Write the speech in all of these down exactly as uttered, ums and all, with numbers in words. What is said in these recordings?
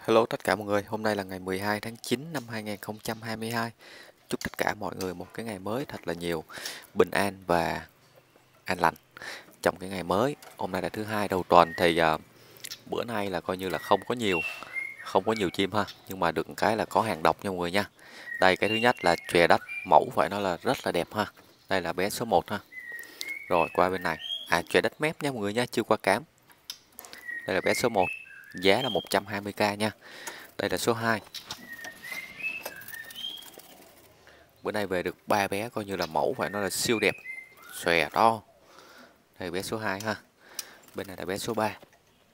Hello tất cả mọi người, hôm nay là ngày mười hai tháng chín năm hai nghìn không trăm hai mươi hai. Chúc tất cả mọi người một cái ngày mới thật là nhiều bình an và an lành trong cái ngày mới. Hôm nay là thứ hai đầu tuần thì uh, bữa nay là coi như là không có nhiều, không có nhiều chim ha, nhưng mà được cái là có hàng độc nha mọi người nha. Đây cái thứ nhất là chòe đất, mẫu phải nói là rất là đẹp ha. Đây là bé số một ha. Rồi qua bên này, à chòe đất mép nha mọi người nha, chưa qua cám. Đây là bé số một, giá là một trăm hai mươi k nha. Đây là số hai. Bữa nay về được ba bé coi như là mẫu phải nói là siêu đẹp, xòe to. Đây bé số hai ha. Bên này là bé số ba.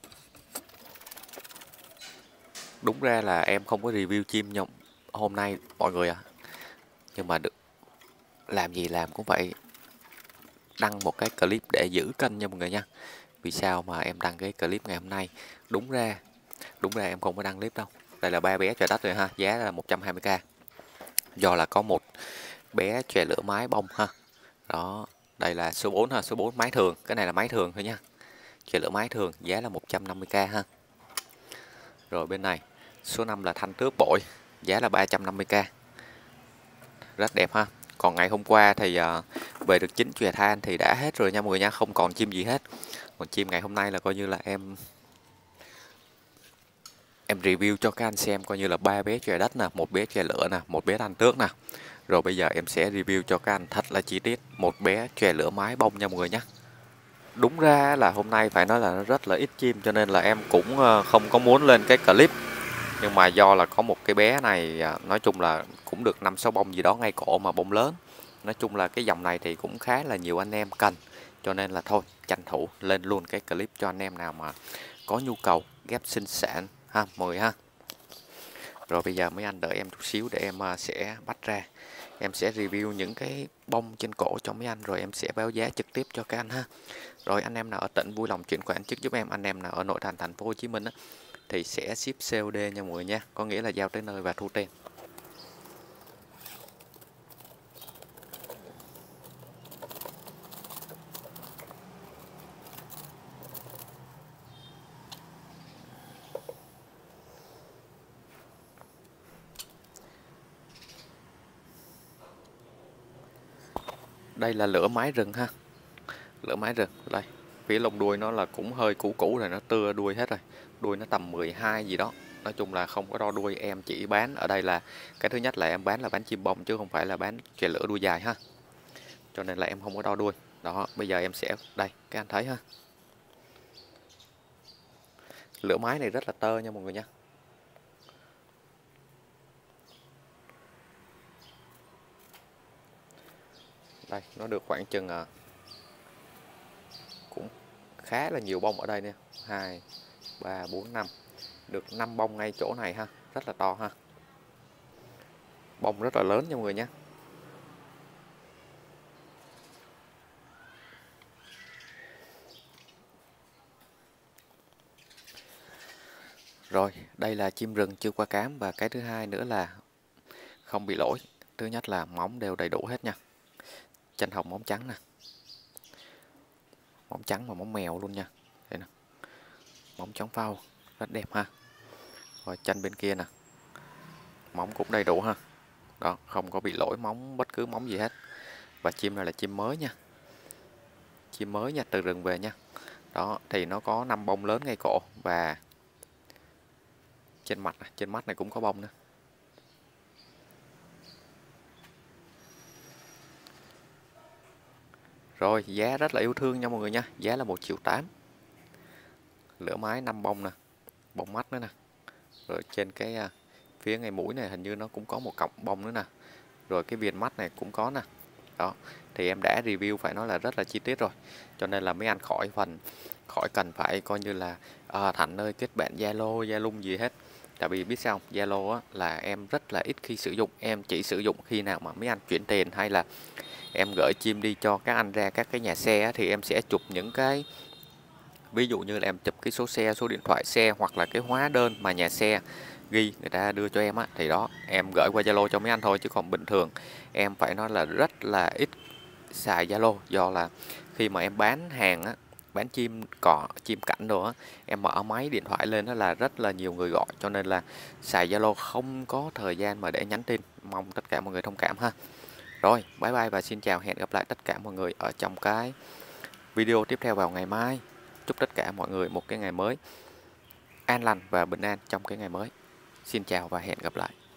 Đúng ra là em không có review chim nhộng hôm nay mọi người ạ. À. Nhưng mà được làm gì làm cũng phải đăng một cái clip để giữ kênh nha mọi người nha. Vì sao mà em đăng cái clip ngày hôm nay? Đúng ra đúng ra em không có đăng clip đâu. Đây là ba bé chòe đất rồi ha, giá là một trăm hai mươi k. Do là có một bé chòe lửa mái bông ha. Đó, đây là số bốn ha, số bốn máy thường, cái này là máy thường thôi nha. Chòe lửa mái thường, giá là một trăm năm mươi k ha. Rồi bên này, số năm là thanh tước bội, giá là ba trăm năm mươi k. Rất đẹp ha. Còn ngày hôm qua thì uh, về được chín chòe than thì đã hết rồi nha mọi người nha, không còn chim gì hết. Còn chim ngày hôm nay là coi như là em em review cho các anh xem, coi như là ba bé chòe đất nè, một bé chòe lửa nè, một bé thanh tước nè. Rồi bây giờ em sẽ review cho các anh thật là chi tiết một bé chòe lửa mái bông nha mọi người nhé. Đúng ra là hôm nay phải nói là nó rất là ít chim cho nên là em cũng không có muốn lên cái clip. Nhưng mà do là có một cái bé này nói chung là cũng được năm sáu bông gì đó ngay cổ mà bông lớn. Nói chung là cái dòng này thì cũng khá là nhiều anh em cần. Cho nên là thôi tranh thủ lên luôn cái clip cho anh em nào mà có nhu cầu ghép sinh sản ha mọi người ha. Rồi bây giờ mấy anh đợi em chút xíu để em sẽ bắt ra. Em sẽ review những cái bông trên cổ cho mấy anh rồi em sẽ báo giá trực tiếp cho các anh ha. Rồi anh em nào ở tỉnh vui lòng chuyển khoản trước giúp em, anh em nào ở nội thành thành phố Hồ Chí Minh á, thì sẽ ship xê ô đê nha mọi người nha, có nghĩa là giao tới nơi và thu tiền. Đây là lửa mái rừng ha, lửa mái rừng đây. Phía lông đuôi nó là cũng hơi cũ cũ rồi, nó tưa đuôi hết rồi, đuôi nó tầm mười hai gì đó. Nói chung là không có đo đuôi, em chỉ bán ở đây là cái thứ nhất là em bán là bán chim bông chứ không phải là bán chòe lửa đuôi dài ha, cho nên là em không có đo đuôi. Đó bây giờ em sẽ đây các anh thấy ha, lửa mái này rất là tơ nha mọi người nha. Đây nó được khoảng chừng à, cũng khá là nhiều bông ở đây nè, hai ba bốn năm, được năm bông ngay chỗ này ha, rất là to ha, bông rất là lớn nha mọi người nhé. Rồi đây là chim rừng chưa qua cám, và cái thứ hai nữa là không bị lỗi. Thứ nhất là móng đều đầy đủ hết nha, chân hồng móng trắng nè, móng trắng và móng mèo luôn nha. Đây nè, móng trắng phao rất đẹp ha. Rồi chân bên kia nè, móng cũng đầy đủ ha. Đó, không có bị lỗi móng bất cứ móng gì hết. Và chim này là chim mới nha, chim mới nha, từ rừng về nha. Đó thì nó có năm bông lớn ngay cổ và trên mặt, trên mắt này cũng có bông nữa. Rồi giá rất là yêu thương nha mọi người nha, giá là một triệu tám. Lửa mái năm bông nè, bông mắt nữa nè. Rồi trên cái uh, phía ngay mũi này hình như nó cũng có một cọng bông nữa nè. Rồi cái viền mắt này cũng có nè. Đó thì em đã review phải nói là rất là chi tiết rồi, cho nên là mấy anh khỏi phần khỏi cần phải coi như là à, Thành ơi kết bạn Zalo Zalo gì hết. Tại vì biết sao không? Zalo á, là em rất là ít khi sử dụng, em chỉ sử dụng khi nào mà mấy anh chuyển tiền hay là em gửi chim đi cho các anh ra các cái nhà xe á, thì em sẽ chụp những cái ví dụ như là em chụp cái số xe, số điện thoại xe hoặc là cái hóa đơn mà nhà xe ghi người ta đưa cho em á, thì đó em gửi qua Zalo cho mấy anh thôi, chứ còn bình thường em phải nói là rất là ít xài Zalo. Do là khi mà em bán hàng á, bán chim cỏ, chim cảnh đồ á, em mở máy điện thoại lên đó là rất là nhiều người gọi, cho nên là xài Zalo không có thời gian mà để nhắn tin. Mong tất cả mọi người thông cảm ha. Rồi, bye bye và xin chào, hẹn gặp lại tất cả mọi người ở trong cái video tiếp theo vào ngày mai. Chúc tất cả mọi người một cái ngày mới an lành và bình an trong cái ngày mới. Xin chào và hẹn gặp lại.